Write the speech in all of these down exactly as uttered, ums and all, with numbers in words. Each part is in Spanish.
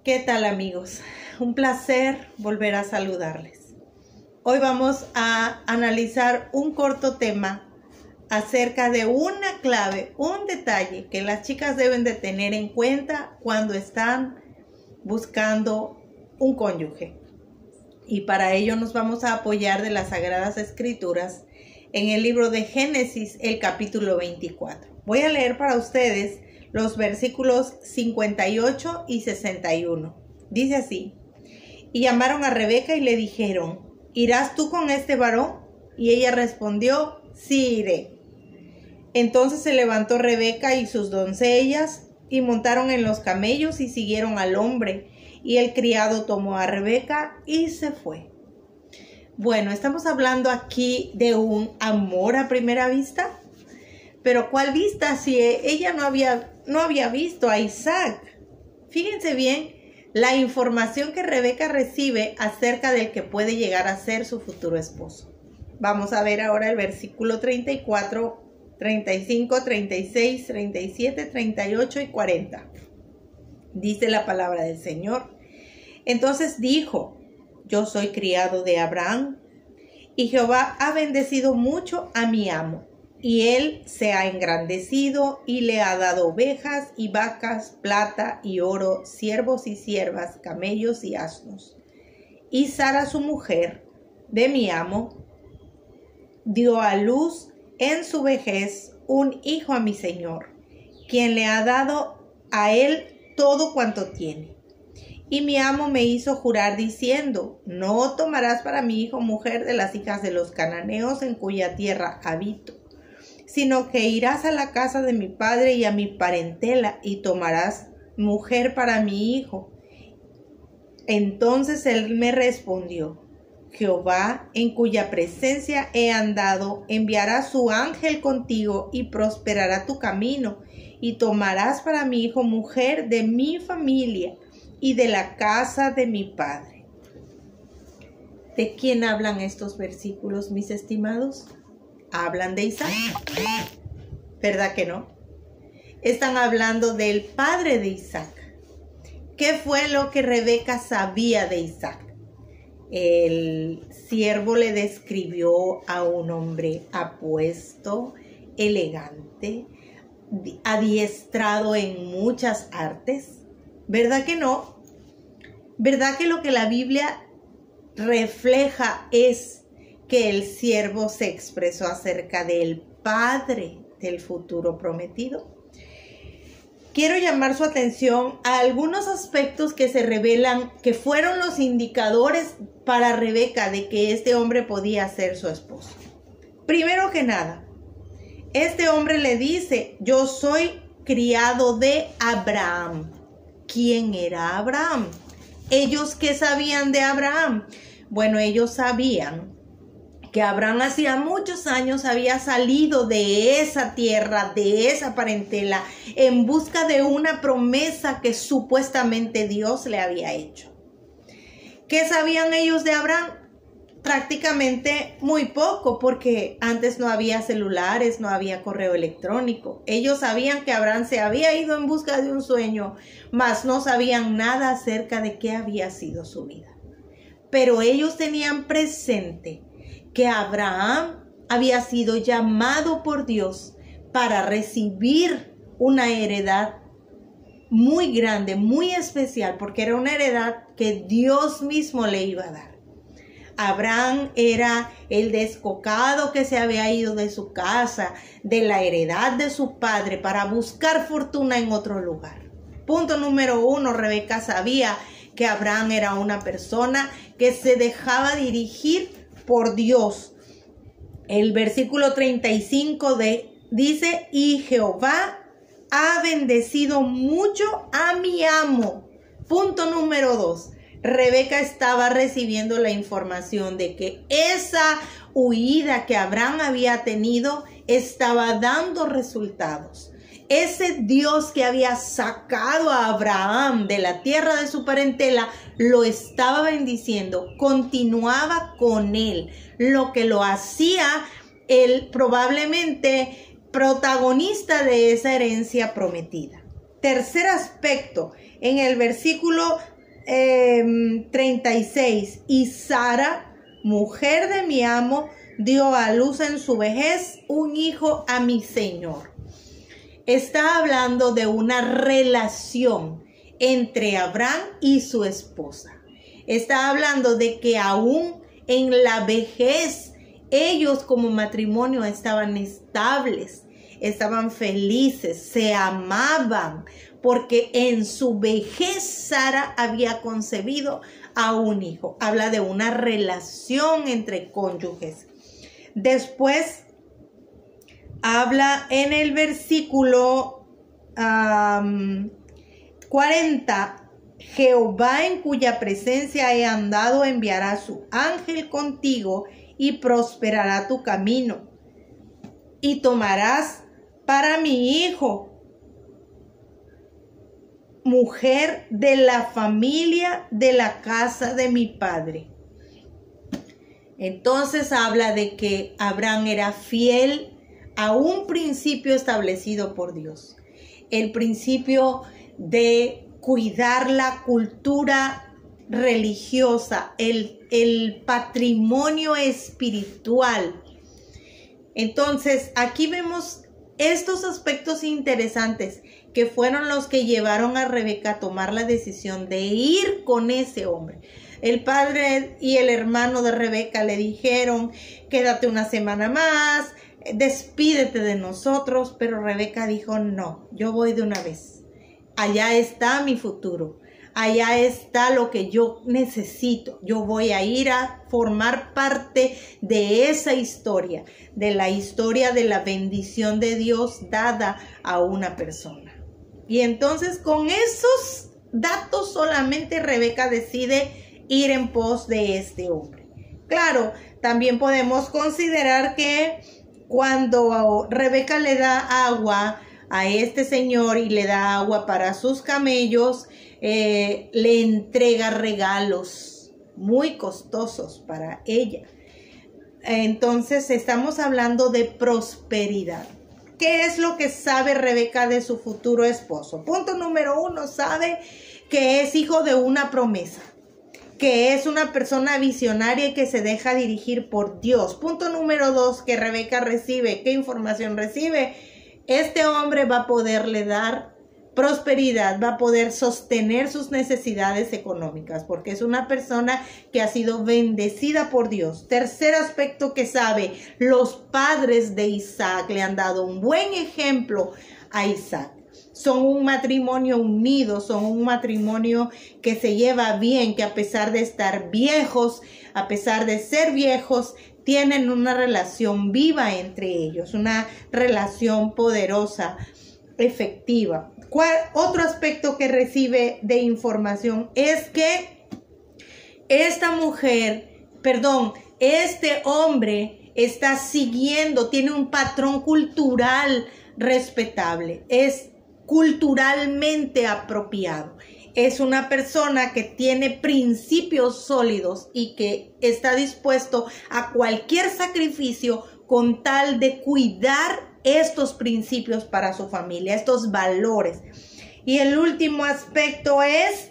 ¿Qué tal, amigos? Un placer volver a saludarles. Hoy vamos a analizar un corto tema acerca de una clave, un detalle que las chicas deben de tener en cuenta cuando están buscando un cónyuge. Y para ello nos vamos a apoyar de las Sagradas Escrituras en el libro de Génesis, el capítulo veinticuatro. Voy a leer para ustedes los versículos cincuenta y ocho y sesenta y uno. Dice así: y llamaron a Rebeca y le dijeron: ¿irás tú con este varón? Y ella respondió: sí iré. Entonces se levantó Rebeca y sus doncellas y montaron en los camellos y siguieron al hombre. Y el criado tomó a Rebeca y se fue. Bueno, estamos hablando aquí de un amor a primera vista. Pero ¿cuál vista? Si ella no había, no había visto a Isaac. Fíjense bien la información que Rebeca recibe acerca del que puede llegar a ser su futuro esposo. Vamos a ver ahora el versículo treinta y cuatro, treinta y cinco, treinta y seis, treinta y siete, treinta y ocho y cuarenta. Dice la palabra del Señor. Entonces dijo: yo soy criado de Abraham, y Jehová ha bendecido mucho a mi amo. Y él se ha engrandecido y le ha dado ovejas y vacas, plata y oro, siervos y siervas, camellos y asnos. Y Sara, su mujer, de mi amo, dio a luz en su vejez un hijo a mi señor, quien le ha dado a él todo cuanto tiene. Y mi amo me hizo jurar diciendo: no tomarás para mi hijo mujer de las hijas de los cananeos en cuya tierra habito, sino que irás a la casa de mi padre y a mi parentela y tomarás mujer para mi hijo. Entonces él me respondió: Jehová, en cuya presencia he andado, enviará su ángel contigo y prosperará tu camino, y tomarás para mi hijo mujer de mi familia y de la casa de mi padre. ¿De quién hablan estos versículos, mis estimados? Hablan de Isaac, ¿verdad que no? Están hablando del padre de Isaac. ¿Qué fue lo que Rebeca sabía de Isaac? El siervo le describió a un hombre apuesto, elegante, adiestrado en muchas artes. ¿Verdad que no? ¿Verdad que lo que la Biblia refleja es que el siervo se expresó acerca del padre del futuro prometido? Quiero llamar su atención a algunos aspectos que se revelan que fueron los indicadores para Rebeca de que este hombre podía ser su esposo. Primero que nada, este hombre le dice: yo soy criado de Abraham. ¿Quién era Abraham? ¿Ellos qué sabían de Abraham? Bueno, ellos sabían que Abraham hacía muchos años había salido de esa tierra, de esa parentela, en busca de una promesa que supuestamente Dios le había hecho. ¿Qué sabían ellos de Abraham? Prácticamente muy poco, porque antes no había celulares, no había correo electrónico. Ellos sabían que Abraham se había ido en busca de un sueño, mas no sabían nada acerca de qué había sido su vida. Pero ellos tenían presente que Abraham había sido llamado por Dios para recibir una heredad muy grande, muy especial, porque era una heredad que Dios mismo le iba a dar. Abraham era el descocado que se había ido de su casa, de la heredad de su padre, para buscar fortuna en otro lugar. Punto número uno, Rebeca sabía que Abraham era una persona que se dejaba dirigir por Dios. El versículo treinta y cinco de, dice: y Jehová ha bendecido mucho a mi amo. Punto número dos. Rebeca estaba recibiendo la información de que esa huida que Abraham había tenido estaba dando resultados. Ese Dios que había sacado a Abraham de la tierra de su parentela lo estaba bendiciendo, continuaba con él, lo que lo hacía él probablemente protagonista de esa herencia prometida. Tercer aspecto, en el versículo eh, treinta y seis. Y Sara, mujer de mi amo, dio a luz en su vejez un hijo a mi Señor. Está hablando de una relación entre Abraham y su esposa. Está hablando de que aún en la vejez ellos como matrimonio estaban estables, estaban felices, se amaban, porque en su vejez Sara había concebido a un hijo. Habla de una relación entre cónyuges. Después habla en el versículo um, cuarenta. Jehová, en cuya presencia he andado, enviará su ángel contigo y prosperará tu camino. Y tomarás para mi hijo mujer de la familia de la casa de mi padre. Entonces habla de que Abraham era fiel a un principio establecido por Dios. El principio de cuidar la cultura religiosa, el, el patrimonio espiritual. Entonces, aquí vemos estos aspectos interesantes que fueron los que llevaron a Rebeca a tomar la decisión de ir con ese hombre. El padre y el hermano de Rebeca le dijeron, quédate una semana más, despídete de nosotros, pero Rebeca dijo, no, yo voy de una vez. Allá está mi futuro, allá está lo que yo necesito. Yo voy a ir a formar parte de esa historia, de la historia de la bendición de Dios dada a una persona. Y entonces con esos datos solamente Rebeca decide ir en pos de este hombre. Claro, también podemos considerar que cuando Rebeca le da agua a este señor y le da agua para sus camellos, eh, le entrega regalos muy costosos para ella. Entonces estamos hablando de prosperidad. ¿Qué es lo que sabe Rebeca de su futuro esposo? Punto número uno, sabe que es hijo de una promesa, que es una persona visionaria y que se deja dirigir por Dios. Punto número dos, que Rebeca recibe. ¿Qué información recibe? Este hombre va a poderle dar prosperidad, va a poder sostener sus necesidades económicas, porque es una persona que ha sido bendecida por Dios. Tercer aspecto que sabe, los padres de Isaac le han dado un buen ejemplo a Isaac. Son un matrimonio unido, son un matrimonio que se lleva bien, que a pesar de estar viejos, a pesar de ser viejos, tienen una relación viva entre ellos, una relación poderosa, efectiva. ¿Cuál otro aspecto que recibe de información? Es que esta mujer, perdón, este hombre está siguiendo, tiene un patrón cultural respetable, es culturalmente apropiado. Es una persona que tiene principios sólidos y que está dispuesto a cualquier sacrificio con tal de cuidar estos principios para su familia, estos valores. Y el último aspecto es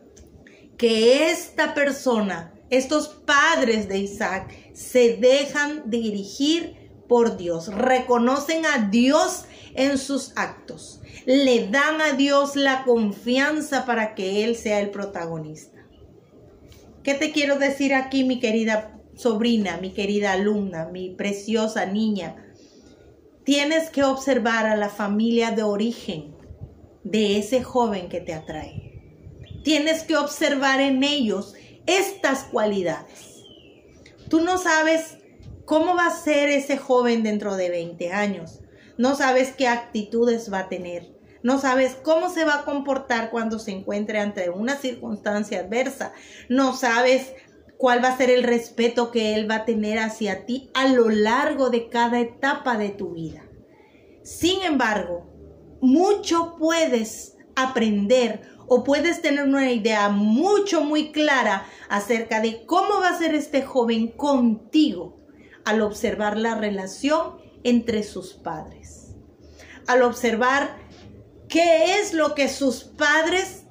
que esta persona, estos padres de Isaac, se dejan dirigir por Dios, reconocen a Dios en sus actos, le dan a Dios la confianza para que Él sea el protagonista. ¿Qué te quiero decir aquí, mi querida sobrina, mi querida alumna, mi preciosa niña? Tienes que observar a la familia de origen de ese joven que te atrae. Tienes que observar en ellos estas cualidades. Tú no sabes cómo va a ser ese joven dentro de veinte años. No sabes qué actitudes va a tener. No sabes cómo se va a comportar cuando se encuentre ante una circunstancia adversa. No sabes cuál va a ser el respeto que él va a tener hacia ti a lo largo de cada etapa de tu vida. Sin embargo, mucho puedes aprender o puedes tener una idea mucho, muy clara acerca de cómo va a ser este joven contigo al observar la relación entre sus padres. Al observar qué es lo que sus padres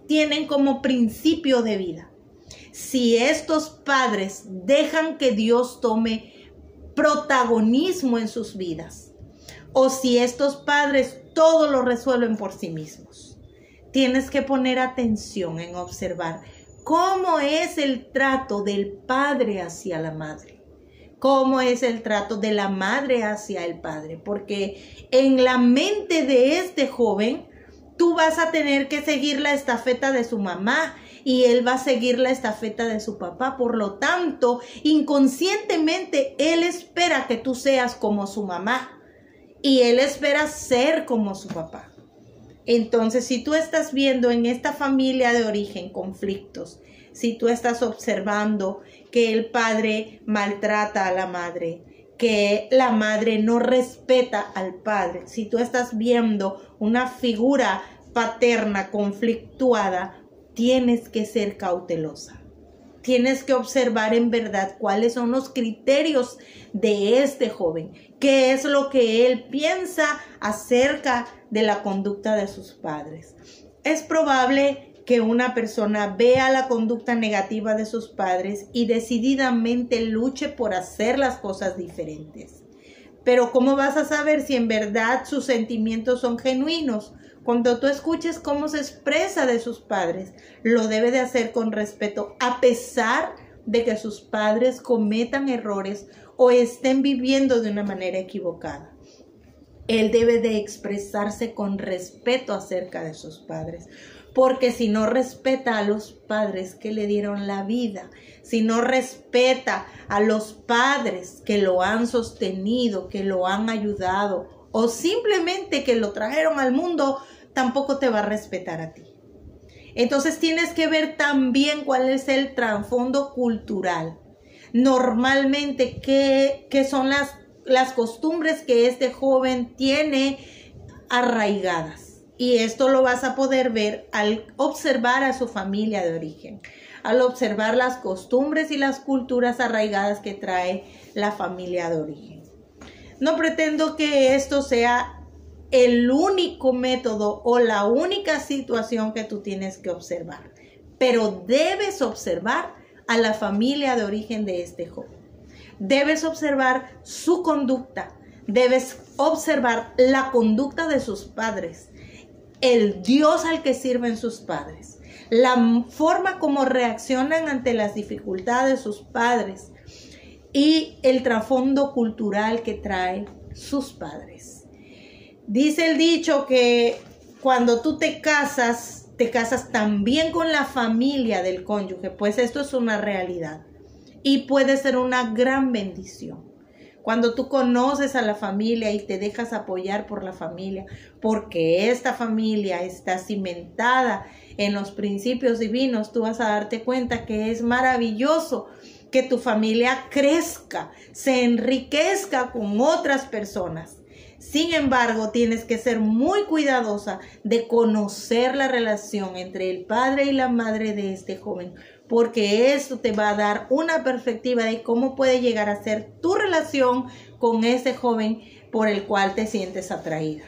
tienen como principio de vida. Si estos padres dejan que Dios tome protagonismo en sus vidas, o si estos padres todo lo resuelven por sí mismos, tienes que poner atención en observar cómo es el trato del padre hacia la madre, cómo es el trato de la madre hacia el padre, porque en la mente de este joven tú vas a tener que seguir la estafeta de su mamá y él va a seguir la estafeta de su papá. Por lo tanto, inconscientemente él espera que tú seas como su mamá y él espera ser como su papá. Entonces, si tú estás viendo en esta familia de origen conflictos, si tú estás observando que el padre maltrata a la madre, que la madre no respeta al padre, si tú estás viendo una figura paterna conflictuada, tienes que ser cautelosa. Tienes que observar en verdad cuáles son los criterios de este joven, qué es lo que él piensa acerca de la conducta de sus padres. Es probable que una persona vea la conducta negativa de sus padres y decididamente luche por hacer las cosas diferentes. Pero ¿cómo vas a saber si en verdad sus sentimientos son genuinos? Cuando tú escuches cómo se expresa de sus padres, lo debe de hacer con respeto, a pesar de que sus padres cometan errores o estén viviendo de una manera equivocada. Él debe de expresarse con respeto acerca de sus padres, porque si no respeta a los padres que le dieron la vida, si no respeta a los padres que lo han sostenido, que lo han ayudado, o simplemente que lo trajeron al mundo, tampoco te va a respetar a ti. Entonces tienes que ver también cuál es el trasfondo cultural. Normalmente, ¿qué, qué son las, las costumbres que este joven tiene arraigadas? Y esto lo vas a poder ver al observar a su familia de origen, al observar las costumbres y las culturas arraigadas que trae la familia de origen. No pretendo que esto sea el único método o la única situación que tú tienes que observar, pero debes observar a la familia de origen de este joven. Debes observar su conducta, debes observar la conducta de sus padres, el Dios al que sirven sus padres, la forma como reaccionan ante las dificultades de sus padres y el trasfondo cultural que traen sus padres. Dice el dicho que cuando tú te casas, te casas también con la familia del cónyuge, pues esto es una realidad y puede ser una gran bendición. Cuando tú conoces a la familia y te dejas apoyar por la familia, porque esta familia está cimentada en los principios divinos, tú vas a darte cuenta que es maravilloso que tu familia crezca, se enriquezca con otras personas. Sin embargo, tienes que ser muy cuidadosa de conocer la relación entre el padre y la madre de este joven, porque esto te va a dar una perspectiva de cómo puede llegar a ser tu relación con ese joven por el cual te sientes atraída.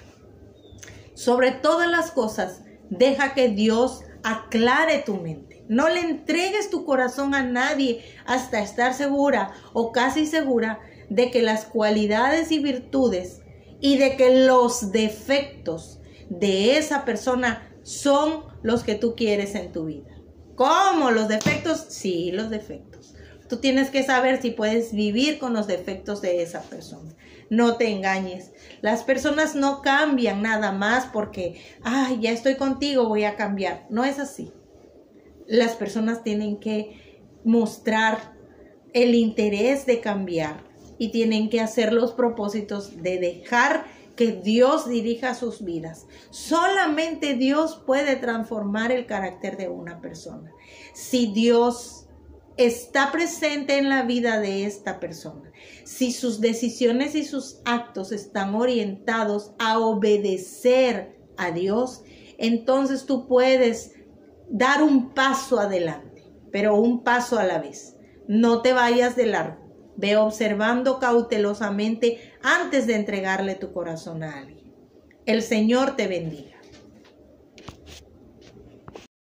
Sobre todas las cosas, deja que Dios aclare tu mente. No le entregues tu corazón a nadie hasta estar segura o casi segura de que las cualidades y virtudes y de que los defectos de esa persona son los que tú quieres en tu vida. ¿Cómo? ¿Los defectos? Sí, los defectos. Tú tienes que saber si puedes vivir con los defectos de esa persona. No te engañes. Las personas no cambian nada más porque, ay, ya estoy contigo, voy a cambiar. No es así. Las personas tienen que mostrar el interés de cambiar y tienen que hacer los propósitos de dejar que Dios dirija sus vidas. Solamente Dios puede transformar el carácter de una persona. Si Dios está presente en la vida de esta persona, si sus decisiones y sus actos están orientados a obedecer a Dios, entonces tú puedes dar un paso adelante, pero un paso a la vez. No te vayas de largo. Ve observando cautelosamente antes de entregarle tu corazón a alguien. El Señor te bendiga.